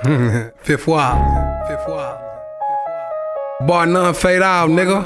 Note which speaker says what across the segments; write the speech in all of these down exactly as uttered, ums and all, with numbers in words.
Speaker 1: Fifth wall. Fifth wall. Bar none fade out, nigga.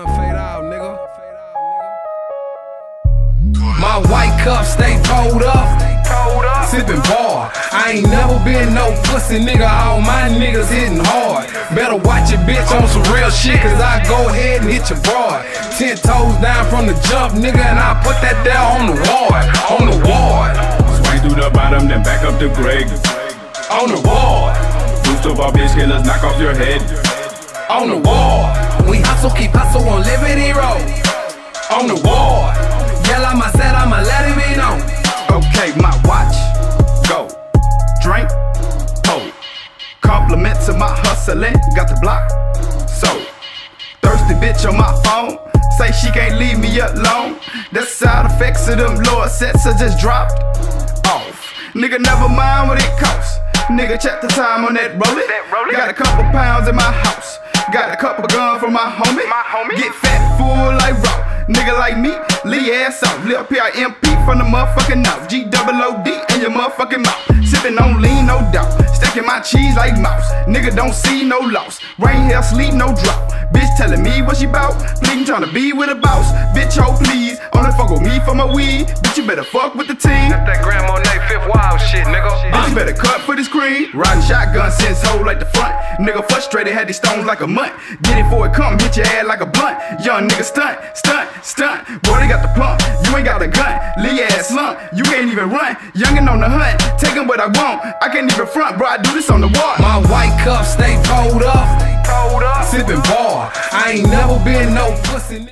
Speaker 1: My white cup stay pulled up. Sippin' bar. I ain't never been no pussy nigga. All my niggas hitting hard. Better watch your bitch on some real shit, cause I go ahead and hit your broad. Ten toes down from the jump, nigga, and I put that there on the ward. On the ward.
Speaker 2: Swing through the bottom, then back up to Greg.
Speaker 1: On the ward.
Speaker 2: Boost up our bitch killers, knock off your head.
Speaker 1: On the wall. We hustle, keep hustle on Liberty Road. On the wall. Yell out my set, I'ma let it be known.
Speaker 3: Okay, my watch, go, drink, hold. Compliments of my hustling, got the block, so. Thirsty bitch on my phone, say she can't leave me alone. The side effects of them lower sets I just dropped off. Nigga, never mind what it costs. Nigga, check the time on that rollie. Got a couple pounds in my house. Got a couple guns from my homie. My homie. Get fat, full like raw. Nigga like me, Lee ass off. Lil P I M P from the motherfucking mouth. G double O D in your motherfucking mouth. Sippin' on lean, no doubt. Stacking my cheese like mouse. Nigga don't see no loss. Rain, hail, sleep, no drought. Bitch telling me what she bout. Bleeding tryna be with a boss. Bitch, oh please. Only fuck with me for my weed. Bitch, you better fuck with the team.
Speaker 1: That's that Grandma Nate Fifth Wild shit, nigga.
Speaker 3: Bitch, you better cut for this cream. Riding shotgun since hoe like the front. Nigga frustrated, had these stones like a month. Get it for it come, hit your ass like a blunt. Young nigga stunt, stunt, stunt. Boy, they got the plump, you ain't got a gun. Lee ass slump, you can't even run. Youngin' on the hunt, taking what I want. I can't even front, bro, I do this on the wall.
Speaker 1: My white cup stay pulled up. Sippin' bar. I ain't never been no pussy.